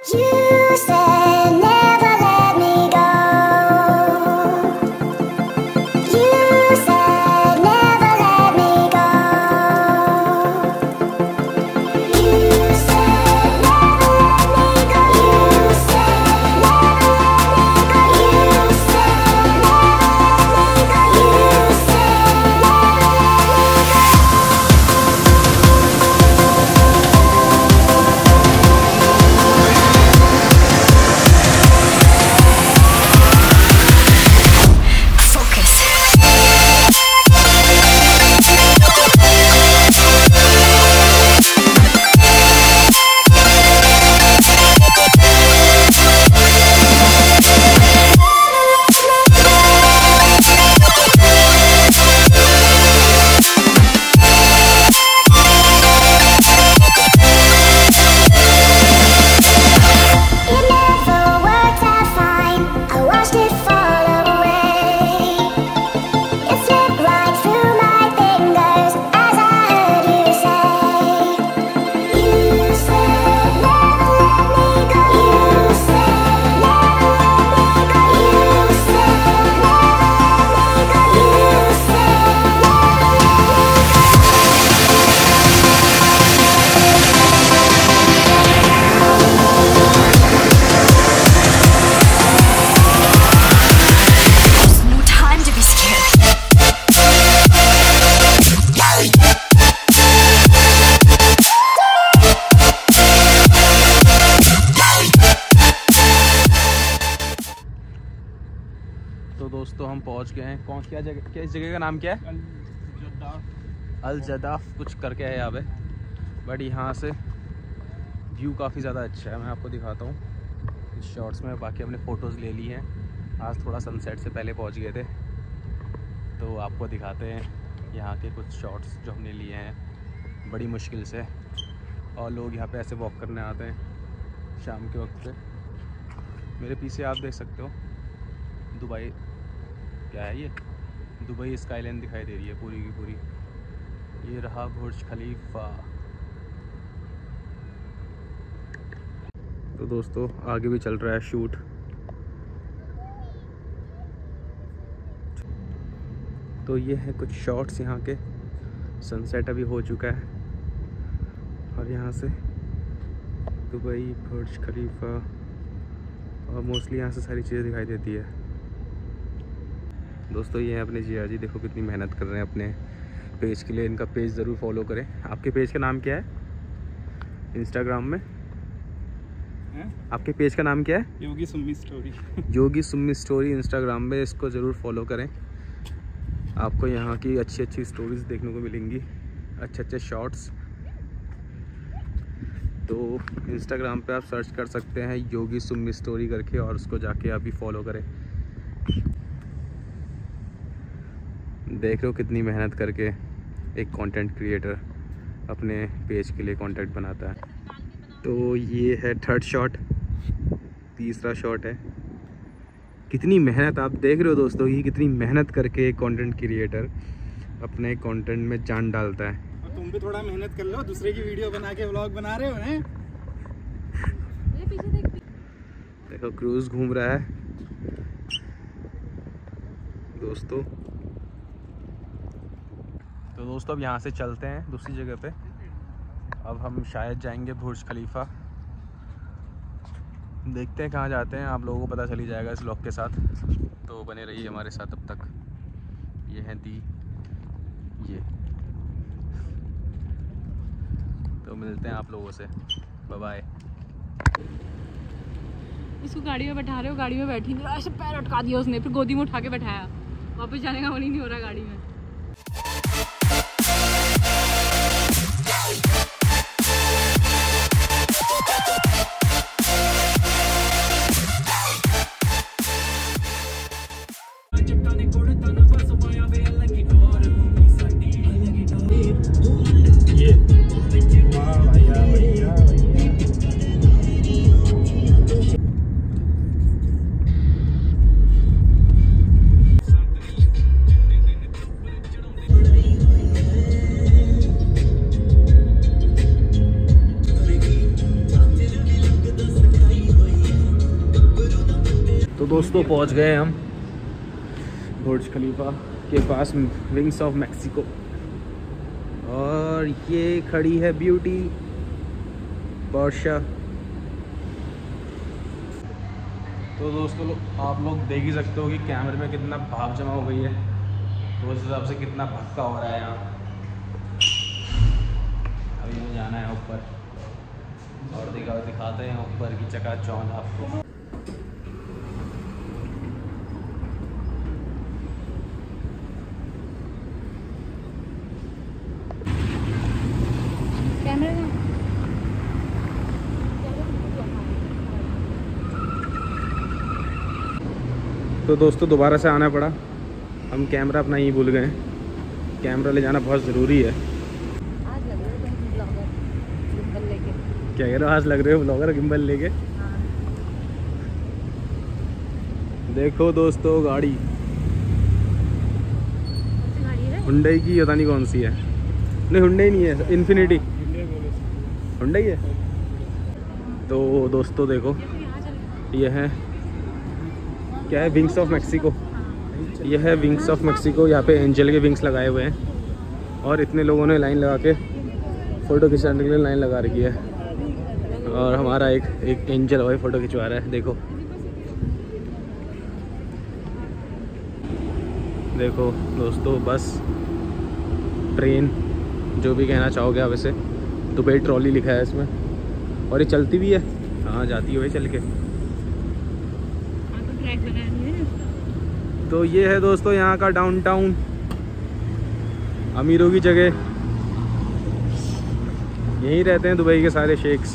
You said never let me go. You said never let me go. You said never let me go. You said never let me go. You said never let me go. You said तो दोस्तों हम पहुंच गए हैं। कौन क्या जगह, क्या इस जगह का नाम क्या है? अल जदाफ कुछ करके है यहाँ पे। बट यहाँ से व्यू काफ़ी ज़्यादा अच्छा है, मैं आपको दिखाता हूँ इस शॉट्स में। बाकी हमने फ़ोटोज़ ले ली हैं, आज थोड़ा सनसेट से पहले पहुँच गए थे, तो आपको दिखाते हैं यहाँ के कुछ शॉट्स जो हमने लिए हैं बड़ी मुश्किल से। और लोग यहाँ पे ऐसे वॉक करने आते हैं शाम के वक्त पे। मेरे पीछे आप देख सकते हो दुबई, क्या है ये, दुबई स्काईलाइन दिखाई दे रही है पूरी की पूरी। ये रहा बुर्ज खलीफा। तो दोस्तों आगे भी चल रहा है शूट। तो ये है कुछ शॉट्स यहाँ के। सनसेट अभी हो चुका है और यहाँ से दुबई, बुर्ज खलीफा और मोस्टली यहाँ से सारी चीज़ें दिखाई देती है। दोस्तों ये हैं अपने जिया जी, देखो कितनी मेहनत कर रहे हैं अपने पेज के लिए। इनका पेज ज़रूर फॉलो करें। आपके पेज का नाम क्या है इंस्टाग्राम में? आपके पेज का नाम क्या है? Yogi Summi story. Yogi Summi story Instagram में, इसको ज़रूर फॉलो करें। आपको यहाँ की अच्छी अच्छी स्टोरीज देखने को मिलेंगी, अच्छे अच्छे शॉट्स। तो इंस्टाग्राम पे आप सर्च कर सकते हैं योगी सुम्मी स्टोरी करके, और उसको जाके आप भी फॉलो करें। देख रहे हो कितनी मेहनत करके एक कंटेंट क्रिएटर अपने पेज के लिए कंटेंट बनाता है। तो ये है थर्ड शॉट, तीसरा शॉट है। कितनी मेहनत आप देख रहे हो दोस्तों, ये कितनी मेहनत करके एक कंटेंट क्रिएटर अपने कंटेंट में जान डालता है। और तुम भी थोड़ा मेहनत कर लो, दूसरे की वीडियो बना के व्लॉग बना रहे हो हैं। देखो क्रूज घूम रहा है दोस्तों। तो दोस्तों अब यहाँ से चलते हैं दूसरी जगह पे। अब हम शायद जाएंगे बुर्ज खलीफा, देखते हैं कहाँ जाते हैं, आप लोगों को पता चल ही जाएगा इस व्लॉग के साथ। तो बने रहिए हमारे साथ अब तक। ये है ये तो मिलते हैं आप लोगों से, बाय बाय। इसको गाड़ी में बैठा रहे हो, गाड़ी में बैठी नहीं, ऐसे पैर अटका दिया उसने, फिर गोदी में उठा के बैठाया। वापस जाने का मन ही नहीं हो रहा गाड़ी में। दोस्तों पहुंच गए हम बुर्ज खलीफा के पास, विंग्स ऑफ मैक्सिको। और ये खड़ी है ब्यूटी पोर्शा। तो दोस्तों आप लोग देख ही सकते हो कि कैमरे में कितना भाप जमा हो गई है, तो उस हिसाब से कितना भक्का हो रहा है यहाँ। अभी मुझे जाना है ऊपर और दिखाते हैं ऊपर की चकाचौंध आपको। तो दोस्तों दोबारा से आना पड़ा, हम कैमरा अपना ही भूल गए। कैमरा ले जाना बहुत ज़रूरी है। आज लग रहे हो ब्लॉगर गिम्बल लेके। क्या कह रहे हो, आज लग रहे हो ब्लॉगर गिम्बल लेके? देखो दोस्तों गाड़ी हुंडई की, पता नहीं कौन सी है। नहीं हुंडई नहीं है, इन्फिनिटी हुंडई है। तो दोस्तों देखो ये है, क्या है, विंग्स ऑफ मैक्सिको। ये है विंग्स ऑफ मैक्सिको। यहाँ पे एंजल के विंग्स लगाए हुए हैं और इतने लोगों ने लाइन लगा के फ़ोटो खिंचाने के लिए लाइन लगा रखी है। और हमारा एक एंजल भाई फ़ोटो खिंचवा रहा है। देखो देखो दोस्तों, बस ट्रेन जो भी कहना चाहोगे आप इसे। दुबई ट्रॉली लिखा है इसमें और ये चलती भी है। हाँ जाती है भाई चल के। तो ये है दोस्तों यहाँ का डाउनटाउन, अमीरों की जगह। यहीं रहते हैं दुबई के सारे शेख्स।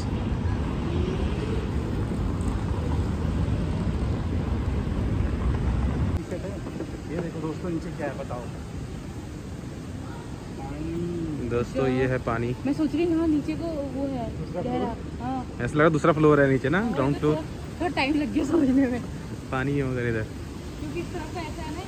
ये देखो दोस्तों नीचे क्या है बताओ। दोस्तों ये है पानी। मैं सोच रही हूँ नीचे को वो है गहरा। हाँ ऐसा लगा दूसरा फ्लोर है नीचे ना, ग्राउंड फ्लोर। थोड़ा टाइम लग गया समझने में, पानी है उधर इधर। क्योंकि इस तरफ ऐसा है ना।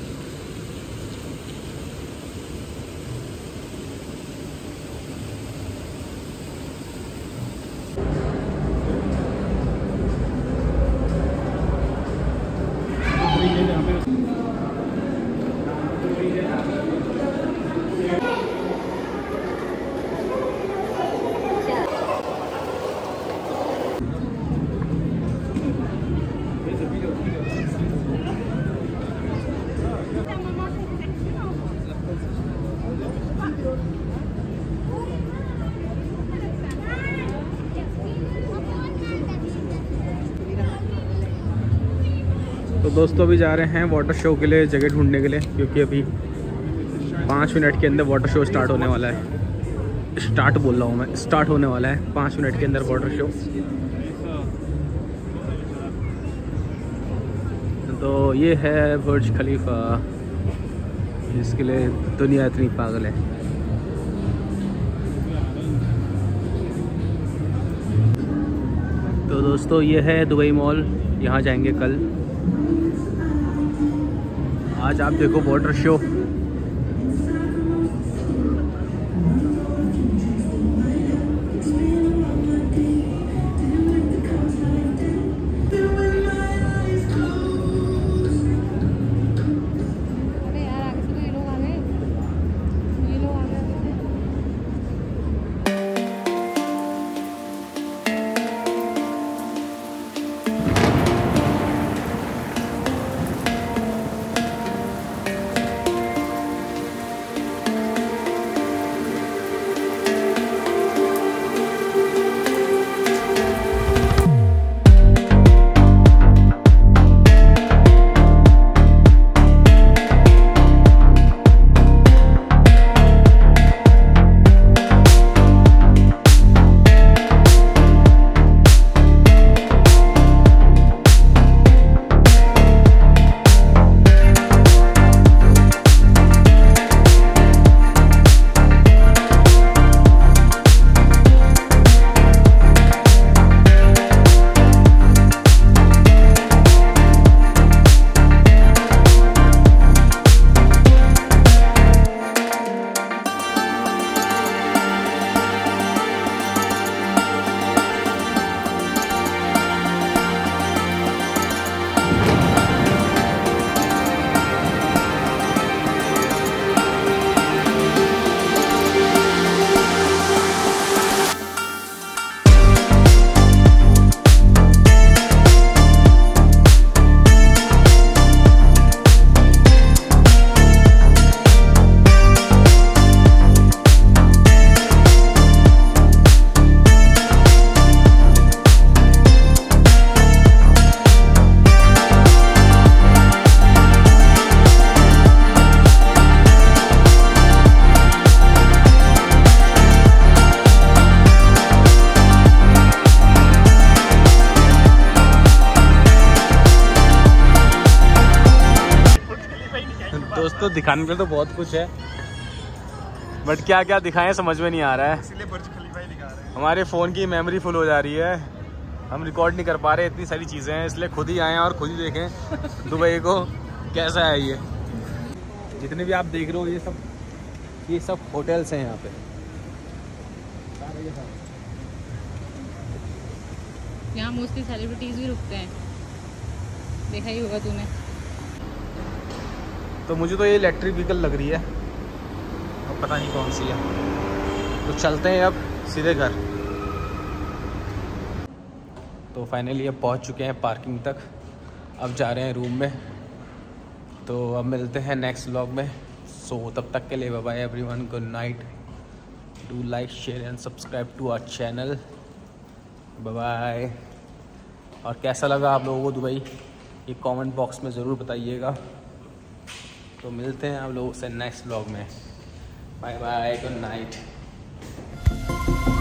तो दोस्तों अभी जा रहे हैं वाटर शो के लिए जगह ढूंढने के लिए, क्योंकि अभी 5 मिनट के अंदर वाटर शो स्टार्ट होने वाला है। स्टार्ट बोल रहा हूँ मैं, स्टार्ट होने वाला है 5 मिनट के अंदर वाटर शो। तो ये है बुर्ज खलीफा, जिसके लिए दुनिया इतनी पागल है। तो दोस्तों ये है दुबई मॉल, यहाँ जाएंगे कल। आज आप देखो वाटर शो। अरे यार आगे से तो ये लोग आ गए, ये लोग आ गए। दिखाने के लिए तो बहुत कुछ है, बट क्या क्या दिखाएं समझ में नहीं आ रहा है, इसलिए बुर्ज खलीफा ही दिखा रहे हैं। हमारे फ़ोन की मेमोरी फुल हो जा रही है, हम रिकॉर्ड नहीं कर पा रहे, इतनी सारी चीज़ें हैं, इसलिए खुद ही आएँ और खुद ही देखें दुबई को कैसा है। ये जितने भी आप देख रहे हो ये सब होटल्स हैं यहाँ पे। यहाँ मोस्टली सेलिब्रिटीज भी रुकते हैं, देखा ही होगा तूने। तो मुझे तो ये इलेक्ट्रिक व्हीकल लग रही है, अब पता नहीं कौन सी है। तो चलते हैं अब सीधे घर। तो फाइनली अब पहुंच चुके हैं पार्किंग तक, अब जा रहे हैं रूम में। तो अब मिलते हैं नेक्स्ट व्लॉग में। सो तब तक के लिए bye bye everyone, good night, do like share and subscribe to our channel, bye bye. और कैसा लगा आप लोगों को दुबई, ये कमेंट बॉक्स में ज़रूर बताइएगा। तो मिलते हैं आप लोगों से नेक्स्ट व्लॉग में, बाय बाय, गुड नाइट।